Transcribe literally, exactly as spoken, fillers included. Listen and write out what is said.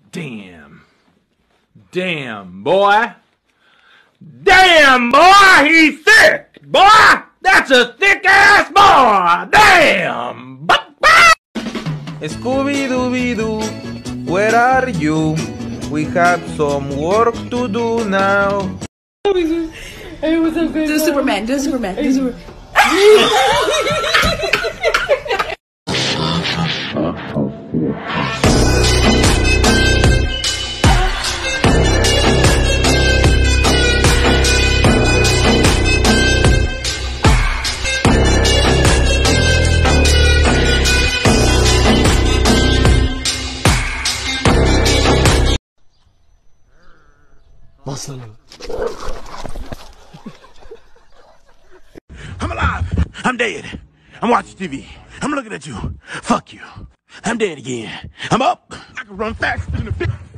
Damn. Damn, boy. Damn, boy, he's thick. Boy, that's a thick-ass boy. Damn. Scooby-Dooby-Doo, where are you? We have some work to do now. Hey, what's up, good? Do Superman, do Superman, do Superman. I'm alive. I'm dead. I'm watching T V. I'm looking at you. Fuck you. I'm dead again. I'm up. I can run faster than a